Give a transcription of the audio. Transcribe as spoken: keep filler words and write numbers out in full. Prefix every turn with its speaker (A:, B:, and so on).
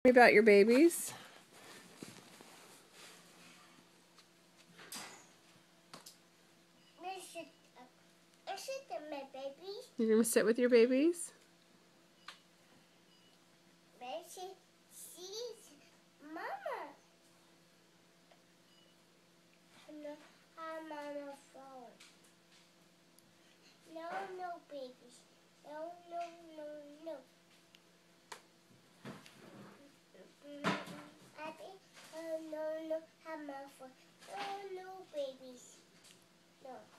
A: Me about your babies.
B: I sit with my babies.
A: You're gonna sit with your babies?
B: She sees Mama. I'm on the phone. No, no, babies. No, no, no, no. I think, oh, no, no, I'm on the phone. No, no, babies. No.